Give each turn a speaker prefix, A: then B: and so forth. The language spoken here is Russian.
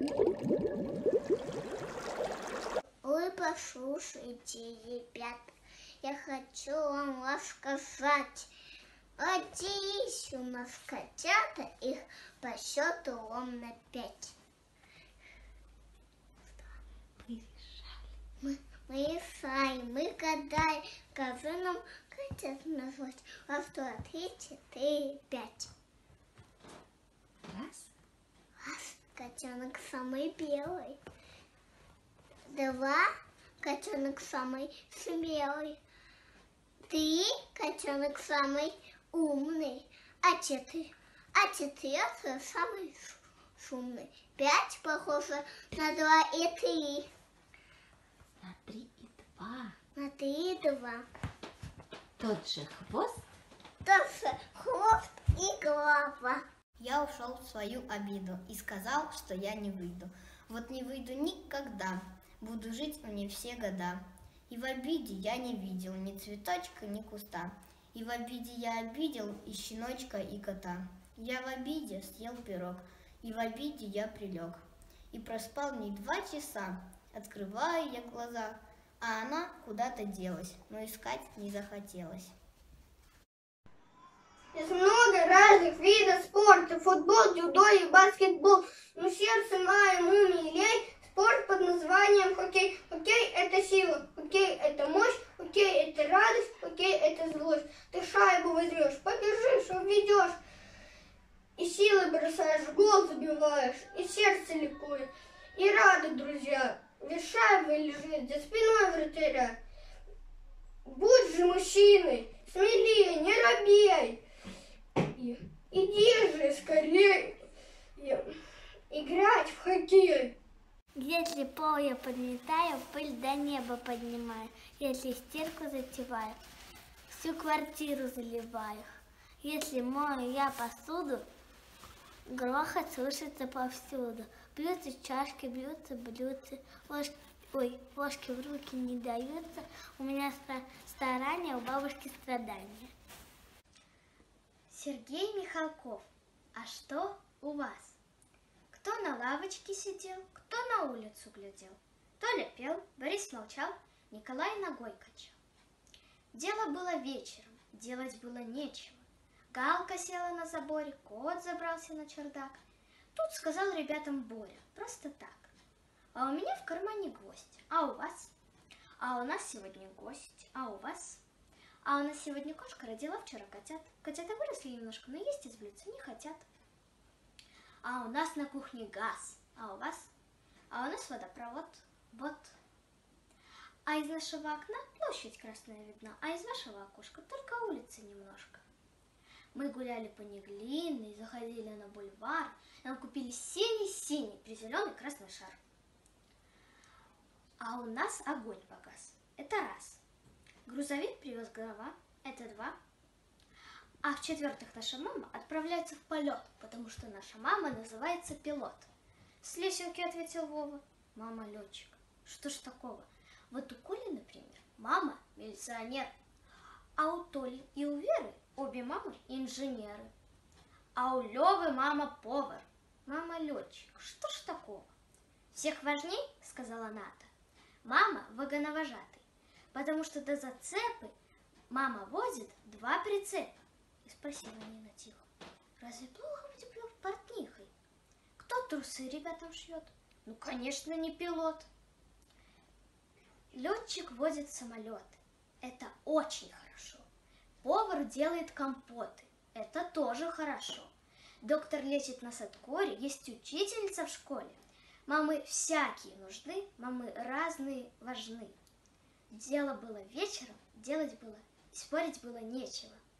A: Вы послушайте, ребят, я хочу вам рассказать. Родились у нас котята, их по счету ровно 5. Мы решали, мы гадаем, скажи нам котят назвать. Раз, два, три, 4, 5.
B: Раз.
A: Котенок самый белый. 2. Котенок самый смелый. 3. Котенок самый умный. А 4 самый шумный. 5 похоже на 2 и 3.
B: На 3 и 2.
A: На 3 и 2.
B: Тот же хвост.
A: Тот же хвост и голова.
C: Я ушел в свою обиду и сказал, что я не выйду. Вот не выйду никогда, буду жить не все года. И в обиде я не видел ни цветочка, ни куста. И в обиде я обидел и щеночка, и кота. Я в обиде съел пирог, и в обиде я прилег. И проспал не 2 часа, открываю я глаза, а она куда-то делась, но искать не захотелось.
D: Есть много разных видов спорта: футбол, дзюдо и баскетбол. Но сердце моему милей спорт под названием хоккей. Хоккей – это сила, хоккей – это мощь, хоккей – это радость, хоккей – это злость. Ты шайбу возьмешь, побежишь, обведешь, и силой бросаешь, гол забиваешь, и сердце ликует, и рады друзья. Ведь шайба лежит за спиной вратаря. Будь же мужчиной, смелее, не робей. Иди же скорее играть в хоккей.
A: Если пол я подметаю, пыль до неба поднимаю. Если стирку затеваю, всю квартиру заливаю. Если мою я посуду, грохот слышится повсюду. Бьются чашки, бьются блюдца, ложки в руки не даются. У меня старания, у бабушки страдания.
C: Сергей Михалков, а что у вас? Кто на лавочке сидел, кто на улицу глядел? Толя пел, Борис молчал, Николай ногой качал. Дело было вечером, делать было нечего. Галка села на заборе, кот забрался на чердак. Тут сказал ребятам Боря, просто так: а у меня в кармане гвоздь, а у вас? А у нас сегодня гость, а у вас? А у нас сегодня кошка родила вчера котят. Котята выросли немножко, но есть из блюдца не хотят. А у нас на кухне газ, а у вас? А у нас водопровод, вот. А из нашего окна площадь красная видна, а из вашего окошка только улица немножко. Мы гуляли по Неглинной, заходили на бульвар, нам купили синий-синий призеленый красный шар. А у нас огонь погас, это раз. Грузовик привез дрова, это 2. А в-четвертых, наша мама отправляется в полет, потому что наша мама называется пилот. С лесенки ответил Вова: мама летчик. Что ж такого? Вот у Коли, например, мама милиционер, а у Толи и у Веры обе мамы инженеры. А у Левы мама повар, мама летчик. Что ж такого? Всех важней, сказала Ната, мама вагоновожатый, потому что до зацепы мама возит 2 прицепа. И спросила Нина тихо: разве плохо быть портнихой? Кто трусы ребятам шьет? Ну, конечно, не пилот. Летчик водит самолет. Это очень хорошо. Повар делает компоты. Это тоже хорошо. Доктор лечит нас от кори. Есть учительница в школе. Мамы всякие нужны, мамы разные важны. Дело было вечером, делать было и спорить было нечего.